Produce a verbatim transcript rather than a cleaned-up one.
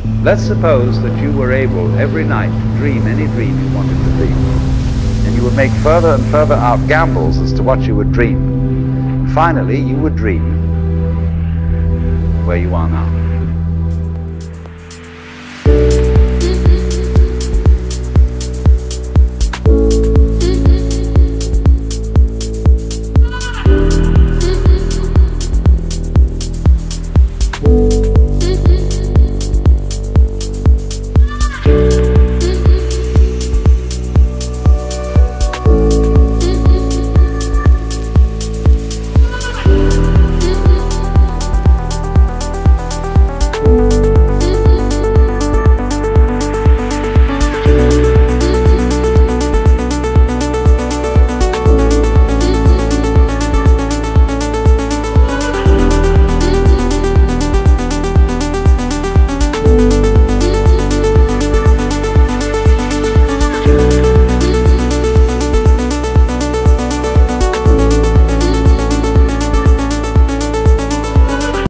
Let's suppose that you were able every night to dream any dream you wanted to dream. And you would make further and further out gambles as to what you would dream. And finally, you would dream where you are now.